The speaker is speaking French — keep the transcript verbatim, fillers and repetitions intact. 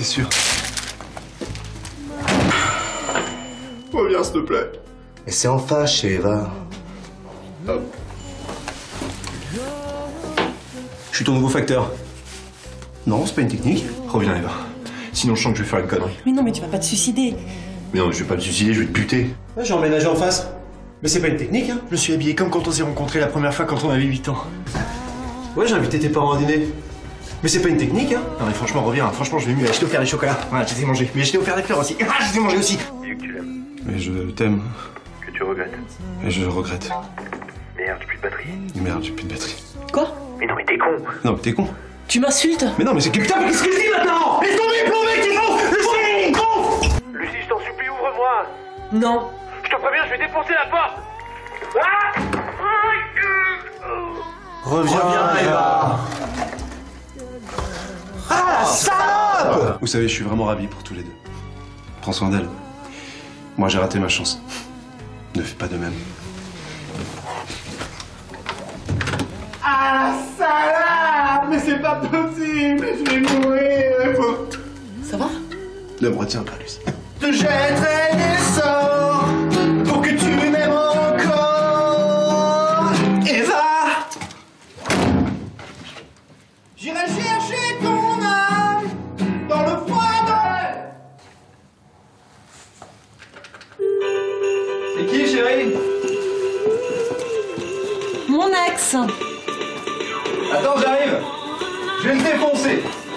c'est sûr. Reviens, s'il te plaît. Mais c'est en face chez Eva. Oh. Je suis ton nouveau facteur. Non, c'est pas une technique. Reviens, Eva. Sinon, je sens que je vais faire une connerie. Mais non, mais tu vas pas te suicider. Mais non, je vais pas me suicider, je vais te buter. Ouais, j'ai emménagé en face. Mais c'est pas une technique, hein. Je me suis habillé comme quand on s'est rencontrés la première fois quand on avait huit ans. Ouais, j'ai invité tes parents à dîner. Mais c'est pas une technique, hein. Non mais franchement, reviens, franchement, je vais mieux. Je t'ai offert des chocolats. Voilà, je les ai mangés. Mais je t'ai offert des fleurs aussi. Ah, je les ai mangés aussi. Dis que tu l'aimes. Mais je t'aime. Que tu regrettes. Et je regrette. Merde, j'ai plus de batterie. Merde, j'ai plus de batterie. Quoi? Mais non, mais t'es con. Non, mais t'es con. Tu m'insultes? Mais non, mais c'est que putain, mais qu'est-ce que je dis maintenant? Laisse tomber, plomber, t'es con! Laisse tomber, con! Lucie, je t'en supplie, ouvre-moi. Non. Je te préviens, je vais défoncer la porte. Ah Reviens, Reviens Eva. Ah, la salope! Vous savez, je suis vraiment ravi pour tous les deux. Prends soin d'elle. Moi, j'ai raté ma chance. Ne fais pas de même. Ah, salope! Mais c'est pas possible, je vais mourir. Ça va? Ne me retiens pas, Lucie. Te jetterai des sorts pour que tu m'aimes encore. Eva! J'irai chercher ton âme dans le froid de... C'est qui, chérie? Mon ex. Attends, j'arrive. Je vais le défoncer.